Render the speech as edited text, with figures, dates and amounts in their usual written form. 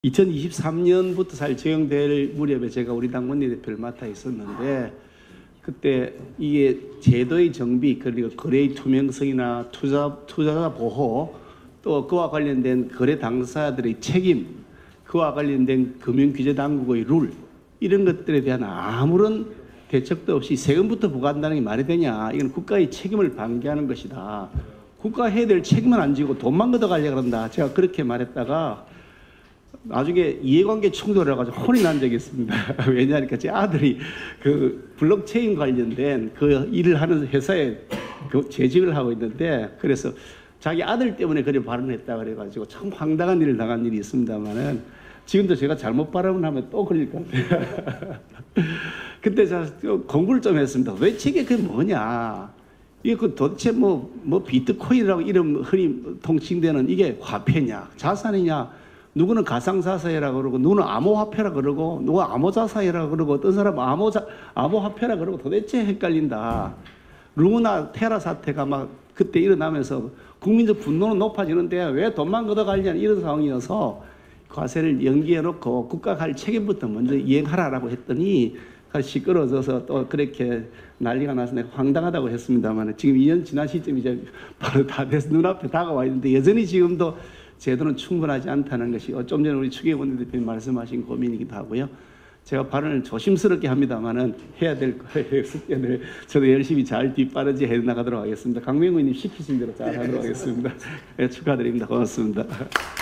2023년부터 사실 적용될 무렵에 제가 우리 당 원내대표를 맡아 있었는데, 그때 이게 제도의 정비, 그리고 거래의 투명성이나 투자자 보호, 또 그와 관련된 거래 당사자들의 책임, 그와 관련된 금융규제당국의 룰, 이런 것들에 대한 아무런 대책도 없이 세금부터 부과한다는 게 말이 되냐. 이건 국가의 책임을 방기하는 것이다. 국가가 해야 될 책임은 안 지고 돈만 걷어가려고 한다. 제가 그렇게 말했다가 나중에 이해관계 충돌을 해가지고 혼이 난 적이 있습니다. 왜냐하니까 제 아들이 그 블록체인 관련된 그 일을 하는 회사에 그 재직을 하고 있는데, 그래서 자기 아들 때문에 그래 발언했다 그래가지고 참 황당한 일을 당한 일이 있습니다만은, 지금도 제가 잘못 발언을 하면 또 걸릴 것 같아요. 그때 제가 공부를 좀 했습니다. 도대체 이게 그게 뭐냐? 이게 그 도대체 뭐 비트코인이라고 이름 흔히 통칭되는 이게 화폐냐, 자산이냐? 누구는 가상자산이라고 그러고, 누구는 암호화폐라 그러고, 누가 암호자산이라 그러고, 어떤 사람은 암호화폐라 그러고, 도대체 헷갈린다. 루나 테라 사태가 막 그때 일어나면서 국민적 분노는 높아지는데 왜 돈만 걷어가려는 이런 상황이어서 과세를 연기해놓고 국가가 할 책임부터 먼저 이행하라라고 했더니 시끄러워져서 또 그렇게 난리가 나서 내가 황당하다고 했습니다만, 지금 2년 지난 시점이 이제 바로 다 돼서 눈앞에 다가와 있는데, 여전히 지금도 제도는 충분하지 않다는 것이 좀 전에 우리 추계원 대표님 말씀하신 고민이기도 하고요. 제가 발언을 조심스럽게 합니다만은 해야 될 거를 저도 열심히 잘 뒷바라지 해 나가도록 하겠습니다. 강명훈님 시키신 대로 잘 하도록 하겠습니다. 네, 축하드립니다. 고맙습니다.